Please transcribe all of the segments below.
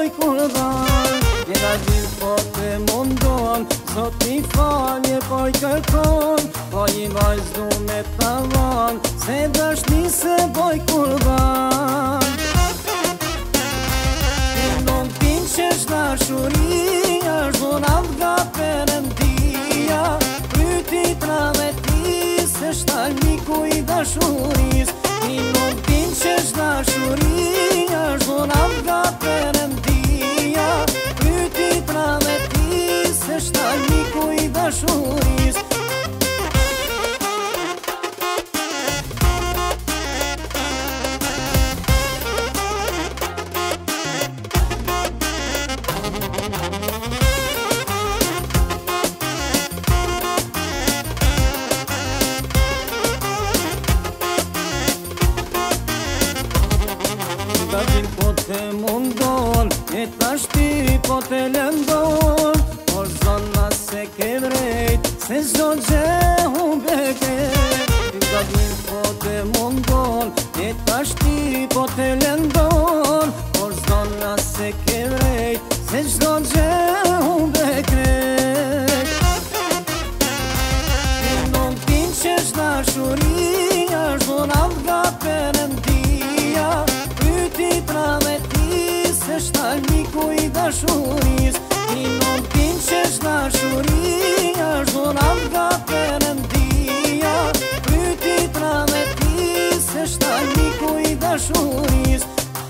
boj kurban. Njera gjithë po të mundon, Zot i falje po i kërkon, po i vajzë du me tavan, se dashni se boj kurban. Ti nuk din që shdashuria, zhonat nga Perëndia, pryti tradheti se shtalmiku i dashuris. Ti nuk din që shdashuria, zhonat nga Perëndia, pryti tradheti se shtalmiku i dashuris. Ta gjithë po të mundon, e ta shti po të lëndon, por zona se ke vrejt, se zdo gje humbe krejt. Ta gjithë po të mundon, e ta shti po të lëndon, por zona se ke vrejt, se zdo gje humbe krejt. Ti nuk din që shdashuria, zhonat nga Perëndia, pryti tradheti se shtalmiku i dashuris. Ti nuk din që shdashuria, zhonat nga Perëndia, pryti tradheti se shtalmiku i dashuris.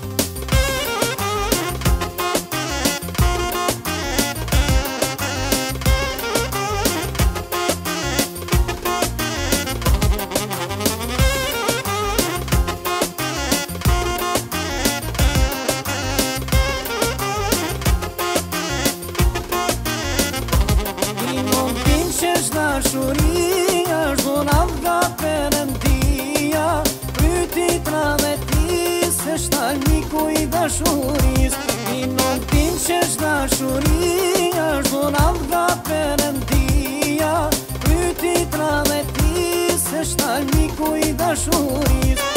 Shdashuria, zhonat nga Perëndia, pryti tradheti se shtalmiku i dashuris. Ti nuk din që shdashuria, zhonat nga Perëndia, pryti tradheti se shtalmiku i dashuris.